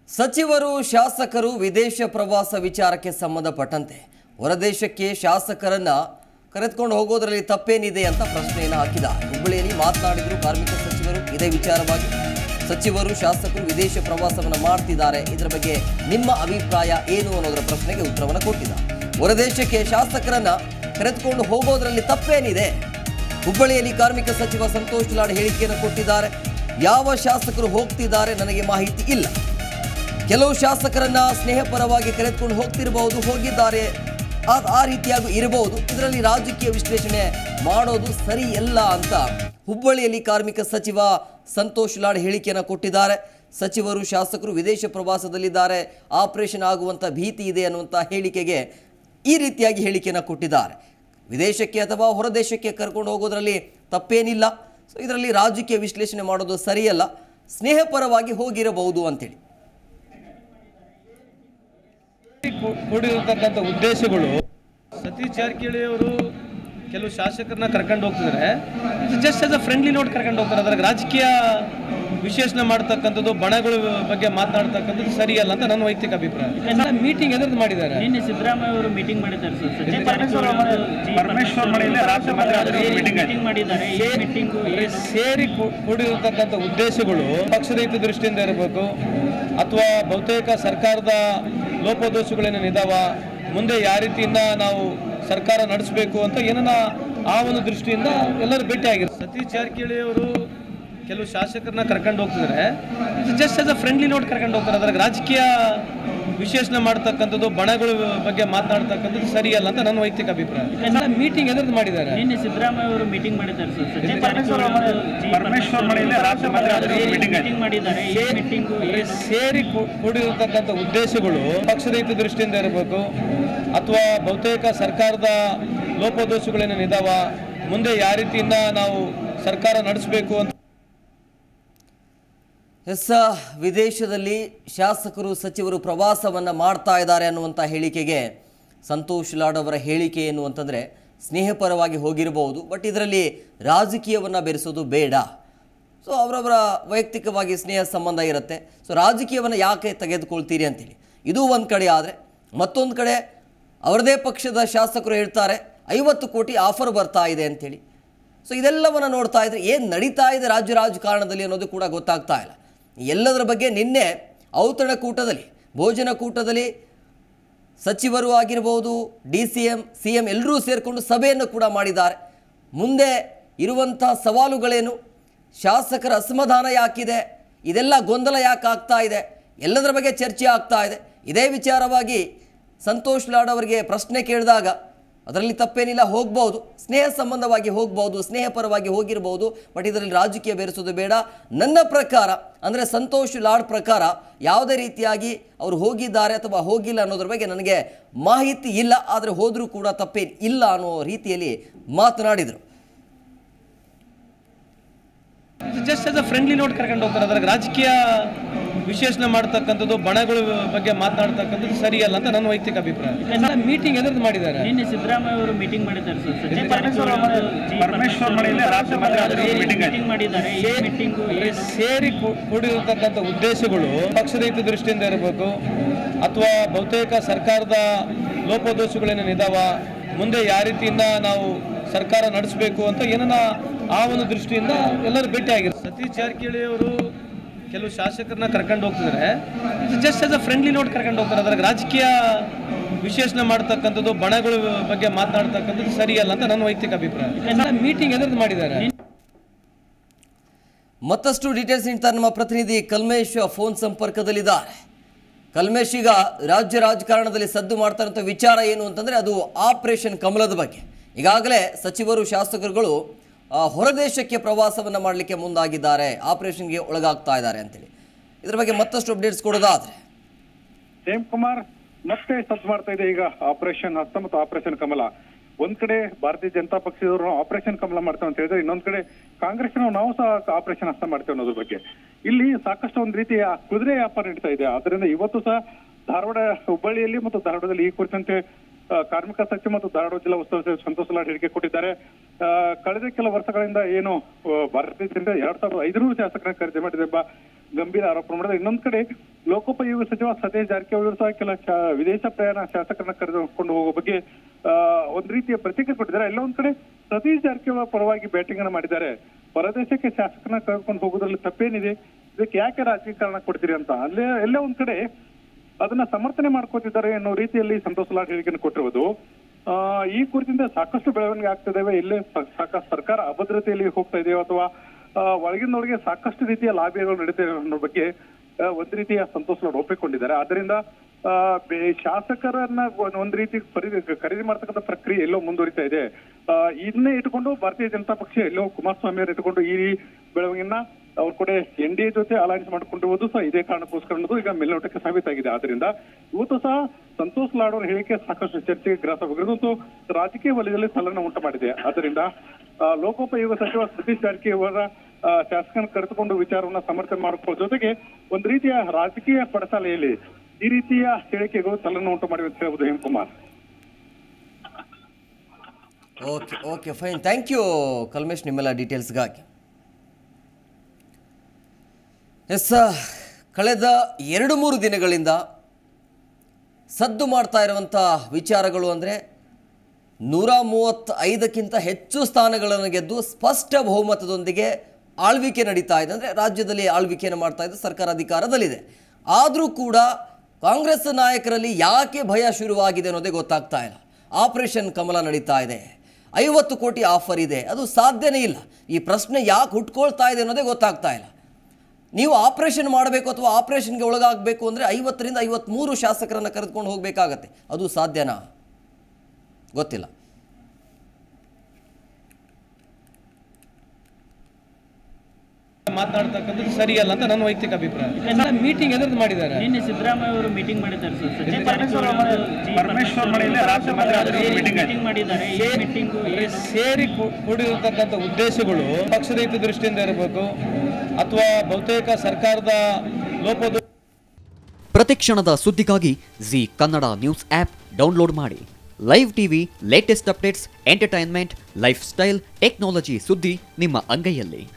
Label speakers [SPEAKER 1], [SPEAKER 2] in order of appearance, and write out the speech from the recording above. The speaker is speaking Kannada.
[SPEAKER 1] ಸಚಿವರು ಶಾಸಕರು ವಿದೇಶ ಪ್ರವಾಸ ವಿಚಾರಕ್ಕೆ ಸಂಬಂಧಪಟ್ಟಂತೆ ಹೊರದೇಶಕ್ಕೆ ಶಾಸಕರನ್ನ ಕರೆದುಕೊಂಡು ಹೋಗೋದರಲ್ಲಿ ತಪ್ಪೇನಿದೆ ಅಂತ ಪ್ರಶ್ನೆಯನ್ನು ಹಾಕಿದ ಹುಬ್ಬಳ್ಳಿಯಲ್ಲಿ ಮಾತನಾಡಿದ್ರು ಕಾರ್ಮಿಕ ಸಚಿವರು ಇದೇ ವಿಚಾರವಾಗಿ ಸಚಿವರು ಶಾಸಕರು ವಿದೇಶ ಪ್ರವಾಸವನ್ನು ಮಾಡ್ತಿದ್ದಾರೆ ಇದರ ಬಗ್ಗೆ ನಿಮ್ಮ ಅಭಿಪ್ರಾಯ ಏನು ಅನ್ನೋದರ ಪ್ರಶ್ನೆಗೆ ಉತ್ತರವನ್ನು ಕೊಟ್ಟಿದ್ದಾರೆ ಹೊರದೇಶಕ್ಕೆ ಶಾಸಕರನ್ನ ಕರೆದುಕೊಂಡು ಹೋಗೋದರಲ್ಲಿ ತಪ್ಪೇನಿದೆ ಹುಬ್ಬಳ್ಳಿಯಲ್ಲಿ ಕಾರ್ಮಿಕ ಸಚಿವ ಸಂತೋಷ್ ಲಾಡ್ ಹೇಳಿಕೆಯನ್ನು ಕೊಟ್ಟಿದ್ದಾರೆ ಯಾವ ಶಾಸಕರು ಹೋಗ್ತಿದ್ದಾರೆ ನನಗೆ ಮಾಹಿತಿ ಇಲ್ಲ ಕೆಲವು ಶಾಸಕರನ್ನ ಸ್ನೇಹಪರವಾಗಿ ಕರೆದುಕೊಂಡು ಹೋಗ್ತಿರಬಹುದು ಹೋಗಿದ್ದಾರೆ ಆ ರೀತಿಯಾಗಿ ಇರಬಹುದು ಇದರಲ್ಲಿ ರಾಜಕೀಯ ವಿಶ್ಲೇಷಣೆ ಮಾಡೋದು ಸರಿಯಲ್ಲ ಅಂತ ಹುಬ್ಬಳ್ಳಿಯಲ್ಲಿ ಕಾರ್ಮಿಕ ಸಚಿವ ಸಂತೋಷ್ ಲಾಡ್ ಹೇಳಿಕೆಯನ್ನು ಕೊಟ್ಟಿದ್ದಾರೆ ಸಚಿವರು ಶಾಸಕರು ವಿದೇಶ ಪ್ರವಾಸದಲ್ಲಿದ್ದಾರೆ ಆಪರೇಷನ್ ಆಗುವಂತ ಭೀತಿ ಇದೆ ಅನ್ನುವಂತ ಹೇಳಿಕೆಗೆ ಈ ರೀತಿಯಾಗಿ ಹೇಳಿಕೆಯನ್ನು ಕೊಟ್ಟಿದ್ದಾರೆ ವಿದೇಶಕ್ಕೆ ಅಥವಾ ಹೊರದೇಶಕ್ಕೆ ಕರ್ಕೊಂಡು ಹೋಗೋದ್ರಲ್ಲಿ ತಪ್ಪೇನಿಲ್ಲ ಸೊ ಇದರಲ್ಲಿ ರಾಜಕೀಯ ವಿಶ್ಲೇಷಣೆ ಮಾಡೋದು ಸರಿಯಲ್ಲ ಸ್ನೇಹಪರವಾಗಿ ಹೋಗಿರಬಹುದು ಅಂತೇಳಿ
[SPEAKER 2] ಕೂಡಿರತಕ್ಕಂಥ ಉದ್ದೇಶಗಳು ಸತೀಶ್ ಜಾರಕಿಹೊಳಿ ಅವರು ಕೆಲವು ಶಾಸಕರನ್ನ ಕರ್ಕೊಂಡು ಹೋಗ್ತಿದ್ದಾರೆ just as a friendly note ಕರ್ಕೊಂಡು ಹೋಗ್ತಾರೆ ಅದ್ರಾಗ ರಾಜಕೀಯ ವಿಶ್ಲೇಷಣೆ ಮಾಡ್ತಕ್ಕಂಥದ್ದು ಬಣಗಳ ಬಗ್ಗೆ ಮಾತನಾಡ್ತಕ್ಕಂಥದ್ದು ಸರಿಯಲ್ಲ ಅಂತ ನನ್ನ ವೈಯಕ್ತಿಕ ಅಭಿಪ್ರಾಯ ಮೀಟಿಂಗ್ ಎದುರು ಮಾಡಿದ್ದಾರೆ
[SPEAKER 3] ನಿನ್ನೆ ಸಿದ್ದರಾಮಯ್ಯ ಅವರು ಮೀಟಿಂಗ್ ಮಾಡಿದ್ದಾರೆ
[SPEAKER 2] ಸೇರಿ ಕೂಡಿರತಕ್ಕಂಥ ಉದ್ದೇಶಗಳು ಪಕ್ಷದ ಹಿತ ದೃಷ್ಟಿಯಿಂದ ಇರಬೇಕು ಅಥವಾ ಬಹುತೇಕ ಸರ್ಕಾರದ ಲೋಪದೋಷಗಳೇನೇನು ಇದಾವ ಮುಂದೆ ಯಾವ ರೀತಿಯಿಂದ ನಾವು ಸರ್ಕಾರ ನಡೆಸಬೇಕು ಅಂತ ಏನನ್ನ ಆ ಒಂದು ದೃಷ್ಟಿಯಿಂದ ಎಲ್ಲರೂ ಭೇಟಿಯಾಗಿದ್ದಾರೆ ಸತೀಶ್ ಜಾರಕಿಹೊಳಿ ಅವರು ಕೆಲವು ಶಾಸಕರನ್ನ ಕರ್ಕೊಂಡು ಹೋಗ್ತಿದ್ದಾರೆ just as a friendly note ಕರ್ಕೊಂಡು ಹೋಗ್ತಾರೆ ಅದ್ರಾಗ ರಾಜಕೀಯ ವಿಶ್ಲೇಷಣೆ ಮಾಡ್ತಕ್ಕಂಥದ್ದು ಬಣಗಳ ಬಗ್ಗೆ ಮಾತನಾಡ್ತಕ್ಕಂಥದ್ದು ಸರಿಯಲ್ಲ ಅಂತ ನನ್ನ ವೈಯಕ್ತಿಕ ಅಭಿಪ್ರಾಯ ಮೀಟಿಂಗ್ ಎದುರು ಮಾಡಿದ್ದಾರೆ
[SPEAKER 3] ನಿನ್ನೆ ಸಿದ್ದರಾಮಯ್ಯ ಅವರು ಮೀಟಿಂಗ್ ಮಾಡಿದ್ದಾರೆ
[SPEAKER 2] ಸೇರಿ ಕೂಡಿರತಕ್ಕಂಥ ಉದ್ದೇಶಗಳು ಪಕ್ಷದ ಹಿತ ದೃಷ್ಟಿಯಿಂದ ಇರಬೇಕು ಅಥವಾ ಬಹುತೇಕ ಸರ್ಕಾರದ ಲೋಪದೋಷಗಳೇನೇನು ಇದಾವ ಮುಂದೆ ಯಾವ ರೀತಿಯಿಂದ ನಾವು ಸರ್ಕಾರ ನಡೆಸಬೇಕು ಅಂತ
[SPEAKER 1] ವಿದೇಶದಲ್ಲಿ ಶಾಸಕರು ಸಚಿವರು ಪ್ರವಾಸವನ್ನು ಮಾಡ್ತಾ ಇದ್ದಾರೆ ಅನ್ನುವಂಥ ಹೇಳಿಕೆಗೆ ಸಂತೋಷ್ ಲಾಡ್ ಅವರ ಹೇಳಿಕೆ ಏನು ಅಂತಂದರೆ ಸ್ನೇಹಪರವಾಗಿ ಹೋಗಿರಬಹುದು ಬಟ್ ಇದರಲ್ಲಿ ರಾಜಕೀಯವನ್ನು ಬೆರೆಸೋದು ಬೇಡ ಸೊ ಅವರವರ ವೈಯಕ್ತಿಕವಾಗಿ ಸ್ನೇಹ ಸಂಬಂಧ ಇರುತ್ತೆ ಸೊ ರಾಜಕೀಯವನ್ನು ಯಾಕೆ ತೆಗೆದುಕೊಳ್ತೀರಿ ಅಂತೇಳಿ ಇದು ಒಂದು ಕಡೆ ಆದರೆ ಮತ್ತೊಂದು ಕಡೆ ಅವರದೇ ಪಕ್ಷದ ಶಾಸಕರು ಹೇಳ್ತಾರೆ 50 ಕೋಟಿ ಆಫರ್ ಬರ್ತಾ ಇದೆ ಅಂಥೇಳಿ ಸೊ ಇದೆಲ್ಲವನ್ನು ನೋಡ್ತಾ ಇದ್ರೆ ಏನು ನಡೀತಾ ಇದೆ ರಾಜಕಾರಣದಲ್ಲಿ ಅನ್ನೋದು ಕೂಡ ಗೊತ್ತಾಗ್ತಾ ಇಲ್ಲ ಎಲ್ಲದರ ಬಗ್ಗೆ ನಿನ್ನೆ ಔತಣಕೂಟದಲ್ಲಿ ಭೋಜನಕೂಟದಲ್ಲಿ ಸಚಿವರು ಆಗಿರ್ಬೋದು DCM CM ಎಲ್ಲರೂ ಸೇರಿಕೊಂಡು ಸಭೆಯನ್ನು ಕೂಡ ಮಾಡಿದ್ದಾರೆ ಮುಂದೆ ಇರುವಂಥ ಸವಾಲುಗಳೇನು ಶಾಸಕರ ಅಸಮಾಧಾನ ಯಾಕಿದೆ ಇದೆಲ್ಲ ಗೊಂದಲ ಯಾಕೆ ಆಗ್ತಾ ಇದೆ ಎಲ್ಲದರ ಬಗ್ಗೆ ಚರ್ಚೆ ಆಗ್ತಾ ಇದೆ ಇದೇ ವಿಚಾರವಾಗಿ ಸಂತೋಷ್ ಲಾಡ್ ಅವರಿಗೆ ಪ್ರಶ್ನೆ ಕೇಳಿದಾಗ ಅದರಲ್ಲಿ ತಪ್ಪೇನಿಲ್ಲ ಹೋಗ್ಬೋದು ಸ್ನೇಹ ಸಂಬಂಧವಾಗಿ ಹೋಗ್ಬೋದು ಸ್ನೇಹಪರವಾಗಿ ಹೋಗಿರ್ಬೋದು ಬಟ್ ಇದರಲ್ಲಿ ರಾಜಕೀಯ ಬೆರೆಸೋದು ಬೇಡ ನನ್ನ ಪ್ರಕಾರ ಅಂದರೆ ಸಂತೋಷ್ ಲಾಡ್ ಪ್ರಕಾರ ಯಾವುದೇ ರೀತಿಯಾಗಿ ಅವರು ಹೋಗಿದ್ದಾರೆ ಅಥವಾ ಹೋಗಿಲ್ಲ ಅನ್ನೋದ್ರ ಬಗ್ಗೆ ನನಗೆ ಮಾಹಿತಿ ಇಲ್ಲ ಆದರೆ ಹೋದರೂ ಕೂಡ ತಪ್ಪೇನು ಇಲ್ಲ ಅನ್ನೋ ರೀತಿಯಲ್ಲಿ ಮಾತನಾಡಿದರು
[SPEAKER 2] just as a friendly note ಕರ್ಕೊಂಡು ಹೋಗ್ತಾರೆ ಅದ್ರಾಗ ರಾಜಕೀಯ ವಿಶ್ಲೇಷಣೆ ಮಾಡ್ತಕ್ಕಂಥದ್ದು ಬಣಗಳ ಬಗ್ಗೆ ಮಾತನಾಡ್ತಕ್ಕಂಥದ್ದು ಸರಿಯಲ್ಲ ಅಂತ ನನ್ನ ವೈಯಕ್ತಿಕ ಅಭಿಪ್ರಾಯ ಮೀಟಿಂಗ್ ಎದುರು ಮಾಡಿದ್ದಾರೆ
[SPEAKER 3] ನಿನ್ನೆ ಸಿದ್ದರಾಮಯ್ಯ ಅವರು ಮೀಟಿಂಗ್ ಮಾಡಿದ್ದಾರೆ
[SPEAKER 2] ಸೇರಿ ಕೂಡಿರತಕ್ಕಂಥ ಉದ್ದೇಶಗಳು ಪಕ್ಷದ ಹಿತ ದೃಷ್ಟಿಯಿಂದ ಇರಬೇಕು ಅಥವಾ ಬಹುತೇಕ ಸರ್ಕಾರದ ಲೋಪದೋಷಗಳೇನೇನು ಇದಾವ ಮುಂದೆ ಯಾವ ರೀತಿಯಿಂದ ನಾವು ಸರ್ಕಾರ ನಡೆಸಬೇಕು ಅಂತ ಏನನ್ನ ಆ ಒಂದು ದೃಷ್ಟಿಯಿಂದ ಎಲ್ಲರೂ ಭೇಟಿಯಾಗಿದ್ದಾರೆ ಸತೀಶ್ ಜಾರಕಿಹೊಳಿ ಅವರು ಕೆಲವು ಶಾಸಕರನ್ನ ಕರ್ಕೊಂಡು ಹೋಗ್ತಿದ್ದಾರೆ just as a friendly note ಕರ್ಕೊಂಡು ಹೋಗ್ತಾರೆ ಅದ್ರಾಗ ರಾಜಕೀಯ ವಿಶ್ಲೇಷಣೆ ಮಾಡ್ತಕ್ಕಂಥದ್ದು ಬಣಗಳ ಬಗ್ಗೆ ಮಾತನಾಡ್ತಕ್ಕಂಥದ್ದು ಸರಿಯಲ್ಲ ಅಂತ ನನ್ನ ವೈಯಕ್ತಿಕ ಅಭಿಪ್ರಾಯ ಮೀಟಿಂಗ್ ಎದುರು ಮಾಡಿದ್ದಾರೆ
[SPEAKER 1] ಮತ್ತಷ್ಟು ಡೀಟೇಲ್ಸ್ ನೀಡ್ತಾರೆ ನಮ್ಮ ಪ್ರತಿನಿಧಿ ಕಲ್ಮೇಶ್ ಫೋನ್ ಸಂಪರ್ಕದಲ್ಲಿದ್ದಾರೆ ಕಲ್ಮೇಶ್ ಈಗ ರಾಜಕಾರಣದಲ್ಲಿ ಸದ್ದು ಮಾಡ್ತಾರಂಥ ವಿಚಾರ ಏನು ಅಂತಂದರೆ ಅದು ಆಪರೇಷನ್ ಕಮಲದ ಬಗ್ಗೆ ಈಗಾಗಲೇ ಸಚಿವರು ಶಾಸಕರುಗಳು ಹೊರದೇಶಕ್ಕೆ ಪ್ರವಾಸವನ್ನು ಮಾಡಲಿಕ್ಕೆ ಮುಂದಾಗಿದ್ದಾರೆ ಆಪರೇಷನ್ಗೆ ಒಳಗಾಗ್ತಾ ಇದ್ದಾರೆ ಅಂತೇಳಿ ಇದರ ಬಗ್ಗೆ ಮತ್ತಷ್ಟು ಅಪ್ಡೇಟ್ಸ್ ಕೊಡೋದಾದ್ರೆ
[SPEAKER 4] ಹೇಮ್ ಕುಮಾರ್ ಮತ್ತೆ ಸದ್ದು ಮಾಡ್ತಾ ಇದೆ ಈಗ ಆಪರೇಷನ್ ಹಸ್ತ ಮತ್ತು ಆಪರೇಷನ್ ಕಮಲ ಒಂದ್ ಕಡೆ ಭಾರತೀಯ ಜನತಾ ಪಕ್ಷದವರು ಆಪರೇಷನ್ ಕಮಲ ಮಾಡ್ತೇವೆ ಅಂತ ಹೇಳಿದ್ರೆ ಇನ್ನೊಂದ್ ಕಡೆ ಕಾಂಗ್ರೆಸ್ ನಾವು ಸಹ ಆಪರೇಷನ್ ಹಸ್ತ ಮಾಡ್ತೇವೆ ಅನ್ನೋದ್ರ ಬಗ್ಗೆ ಇಲ್ಲಿ ಸಾಕಷ್ಟು ಒಂದ್ ರೀತಿಯ ಕುದುರೆ ವ್ಯಾಪಾರ ನಡೀತಾ ಇದೆ ಅದರಿಂದ ಇವತ್ತು ಸಹ ಧಾರವಾಡ ಹುಬ್ಬಳ್ಳಿಯಲ್ಲಿ ಮತ್ತು ಧಾರವಾಡದಲ್ಲಿ ಈ ಕುರಿತಂತೆ ಕಾರ್ಮಿಕ ಸಚಿವ ಮತ್ತು ಧಾರವಾಡ ಜಿಲ್ಲಾ ಉಸ್ತುವಾರಿ ಸಚಿವ ಸಂತೋಷ್ ಲಾಡ್ ಹೇಳಿಕೆ ಕೊಟ್ಟಿದ್ದಾರೆ. ಕಳೆದ ಕೆಲ ವರ್ಷಗಳಿಂದ ಏನು ಭಾರತೀಯ ಜನತೆ 2500 ಶಾಸಕರನ್ನ ಖರೀದಿ ಮಾಡಿದೆ ಎಂಬ ಗಂಭೀರ ಆರೋಪ ಮಾಡಿದೆ. ಇನ್ನೊಂದ್ ಕಡೆ ಲೋಕೋಪಯೋಗಿ ಸಚಿವ ಸತೀಶ್ ಜಾರಕಿಹೊಳಿ ಸಹ ಕೆಲ ವಿದೇಶ ಪ್ರಯಾಣ ಶಾಸಕರನ್ನ ಕರೆದುಕೊಂಡು ಹೋಗೋ ಬಗ್ಗೆ ಒಂದ್ ರೀತಿಯ ಪ್ರತಿಕ್ರಿಯೆ ಕೊಟ್ಟಿದ್ದಾರೆ. ಎಲ್ಲ ಒಂದ್ ಕಡೆ ಸತೀಶ್ ಜಾರಕಿಹೊಳಿ ಪರವಾಗಿ ಬ್ಯಾಟಿಂಗ್ ಅನ್ನ ಮಾಡಿದ್ದಾರೆ. ಹೊರದೇಶಕ್ಕೆ ಶಾಸಕರನ್ನ ಕರೆದುಕೊಂಡು ಹೋಗೋದ್ರಲ್ಲಿ ತಪ್ಪೇನಿದೆ, ಇದಕ್ಕೆ ಯಾಕೆ ರಾಜಕೀಕರಣ ಕೊಡ್ತೀರಿ ಅಂತ ಎಲ್ಲ ಒಂದ್ ಕಡೆ ಅದನ್ನ ಸಮರ್ಥನೆ ಮಾಡ್ಕೋತಿದ್ದಾರೆ ಅನ್ನೋ ರೀತಿಯಲ್ಲಿ ಸಂತೋಷ್ ಲಾಡ್ ಹೇಳಿಕೆಯನ್ನು ಕೊಟ್ಟಿರುವುದು. ಈ ಕುರಿತಿಂದ ಸಾಕಷ್ಟು ಬೆಳವಣಿಗೆ ಆಗ್ತಿದ್ದಾವೆ. ಇಲ್ಲೇ ಸರ್ಕಾರ ಅಭದ್ರತೆಯಲ್ಲಿ ಹೋಗ್ತಾ ಇದೆಯೋ ಅಥವಾ ಒಳಗಿನೊಳಗೆ ಸಾಕಷ್ಟು ರೀತಿಯ ಲಾಭಿಗಳು ನಡೀತಾ ಅನ್ನೋ ಬಗ್ಗೆ ಒಂದ್ ರೀತಿಯ ಸಂತೋಷ್ ಲಾಡ್ ಒಪ್ಪಿಕೊಂಡಿದ್ದಾರೆ. ಆದ್ರಿಂದ ಶಾಸಕರನ್ನ ಒಂದ್ ರೀತಿ ಖರೀದಿ ಮಾಡ್ತಕ್ಕಂಥ ಪ್ರಕ್ರಿಯೆ ಎಲ್ಲೋ ಮುಂದುವರಿತಾ ಇದೆ. ಇದನ್ನೇ ಇಟ್ಕೊಂಡು ಭಾರತೀಯ ಜನತಾ ಪಕ್ಷ ಎಲ್ಲೋ ಕುಮಾರಸ್ವಾಮಿ ಅವರು ಇಟ್ಕೊಂಡು ಈ ಬೆಳವಣಿಗೆಯನ್ನ ಅವ್ರ ಕೂಡ NDA ಜೊತೆ ಅಲೈನ್ಸ್ ಮಾಡಿಕೊಂಡಿರುವುದು ಸಹ ಇದೇ ಕಾರಣಕ್ಕೋಸ್ಕರ ಅನ್ನೋದು ಈಗ ಮೇಲ್ನೋಟಕ್ಕೆ ಸಾಬೀತಾಗಿದೆ. ಆದ್ರಿಂದ ಇವತ್ತು ಸಹ ಸಂತೋಷ್ ಲಾಡ್ ಅವರ ಹೇಳಿಕೆ ಸಾಕಷ್ಟು ಚರ್ಚೆಗೆ ಗ್ರಾಸವಾಗಿರೋದು ಮತ್ತು ರಾಜಕೀಯ ವಲಯದಲ್ಲಿ ತಲ್ಲಣ ಉಂಟು ಮಾಡಿದೆ. ಆದ್ರಿಂದ ಲೋಕೋಪಯೋಗ ಸಚಿವ ಸತೀಶ್ ಜಾರಕಿಹೊಳಿ ಶಾಸಕರನ್ನು ಕರೆದುಕೊಂಡು ವಿಚಾರವನ್ನ ಸಮರ್ಥನೆ ಮಾಡಿಕೊಳ್ಳೋ ಜೊತೆಗೆ ಒಂದ್ ರೀತಿಯ ರಾಜಕೀಯ ಪಡಸಾಲೆಯಲ್ಲಿ ಈ ರೀತಿಯ ಹೇಳಿಕೆಗಳು ತಲ್ಲಣ ಉಂಟು ಮಾಡಿವೆ ಅಂತ ಹೇಳ್ಬೋದು. Hemakumar.
[SPEAKER 1] Okay fine, thank you Kalmesh ನಿಮ್ಮೆಲ್ಲ ಡೀಟೇಲ್ಸ್ಗಾಗಿ. ಎಸ್, ಕಳೆದ 2-3 ದಿನಗಳಿಂದ ಸದ್ದು ಮಾಡ್ತಾ ಇರುವಂಥ ವಿಚಾರಗಳು ಅಂದರೆ 135ಕ್ಕಿಂತ ಹೆಚ್ಚು ಸ್ಥಾನಗಳನ್ನು ಗೆದ್ದು ಸ್ಪಷ್ಟ ಬಹುಮತದೊಂದಿಗೆ ಆಳ್ವಿಕೆ ನಡೀತಾ ಇದೆ. ಅಂದರೆ ರಾಜ್ಯದಲ್ಲಿ ಆಳ್ವಿಕೆಯನ್ನು ಮಾಡ್ತಾ ಇದೆ, ಸರ್ಕಾರ ಅಧಿಕಾರದಲ್ಲಿದೆ. ಆದರೂ ಕೂಡ ಕಾಂಗ್ರೆಸ್ ನಾಯಕರಲ್ಲಿ ಯಾಕೆ ಭಯ ಶುರುವಾಗಿದೆ ಅನ್ನೋದೇ ಗೊತ್ತಾಗ್ತಾ ಇಲ್ಲ. ಆಪರೇಷನ್ ಕಮಲ ನಡೀತಾ ಇದೆ, 50 ಕೋಟಿ ಆಫರ್ ಇದೆ, ಅದು ಸಾಧ್ಯನೇ ಇಲ್ಲ. ಈ ಪ್ರಶ್ನೆ ಯಾಕೆ ಹುಟ್ಕೊಳ್ತಾ ಇದೆ ಅನ್ನೋದೇ ಗೊತ್ತಾಗ್ತಾ ಇಲ್ಲ. ನೀವು ಆಪರೇಷನ್ ಮಾಡಬೇಕು ಅಥವಾ ಆಪರೇಷನ್ಗೆ ಒಳಗಾಗಬೇಕು ಅಂದರೆ 50ರಿಂದ 53 ಶಾಸಕರನ್ನು ಕರೆದುಕೊಂಡು ಹೋಗಬೇಕಾಗತ್ತೆ. ಅದು ಸಾಧ್ಯನಾ? ಗೊತ್ತಿಲ್ಲ.
[SPEAKER 2] ಮಾತನಾಡ್ತಕ್ಕಂಥದ್ದು ಸರಿಯಲ್ಲ ಅಂತ ನನ್ನ ವೈಯಕ್ತಿಕ ಅಭಿಪ್ರಾಯ. ಮೀಟಿಂಗ್ ಎದುರು ಮಾಡಿದ್ದಾರೆ.
[SPEAKER 3] ನಿನ್ನೆ ಸಿದ್ದರಾಮಯ್ಯ ಅವರು ಮೀಟಿಂಗ್ ಮಾಡಿದ್ದಾರೆ ಸರ್. ಮೀಟಿಂಗ್ ಮಾಡಿದ್ದಾರೆ.
[SPEAKER 2] ಸೇರಿ ಕೂಡಿರತಕ್ಕಂಥ ಉದ್ದೇಶಗಳು ಪಕ್ಷದ ಹಿತದೃಷ್ಟಿಯಿಂದ ಇರಬೇಕು ಅಥವಾ ಬಹುತೇಕ ಸರ್ಕಾರದ ಲೋಪದೋಷ.
[SPEAKER 5] ಪ್ರತಿಕ್ಷಣದ ಸುದ್ದಿಗಾಗಿ Zee Kannada news app download ಮಾಡಿ. Live TV, latest updates, entertainment, lifestyle, technology ಸುದ್ದಿ ನಿಮ್ಮ ಅಂಗೈಯಲ್ಲಿ.